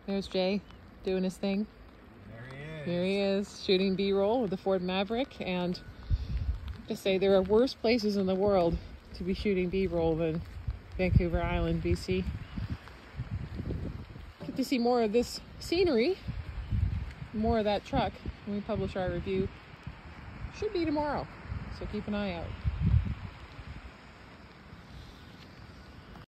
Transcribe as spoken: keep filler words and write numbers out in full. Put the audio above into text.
There's Jay doing his thing. There he is. Here he is, shooting B-roll with the Ford Maverick. And I have to say, there are worse places in the world to be shooting B-roll than Vancouver Island, B C. Get to see more of this scenery, more of that truck when we publish our review. Should be tomorrow, so keep an eye out.